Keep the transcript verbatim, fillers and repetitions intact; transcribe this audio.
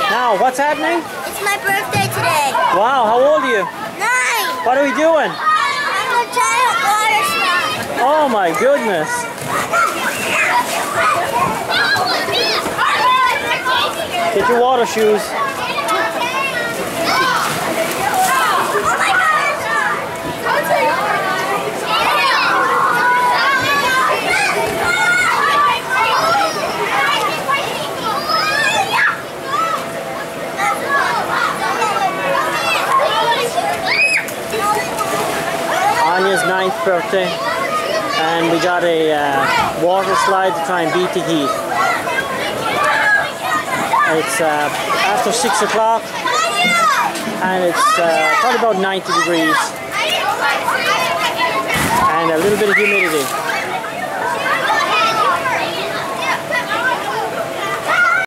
Now, what's happening? It's my birthday today. Wow, how old are you? Nine. What are we doing? I'm a giant water slide. Oh my goodness. Get your water shoes. Anya's ninth birthday, and we got a uh, water slide to try and beat the heat. It's uh, after six o'clock, and it's uh, probably about ninety degrees, and a little bit of humidity.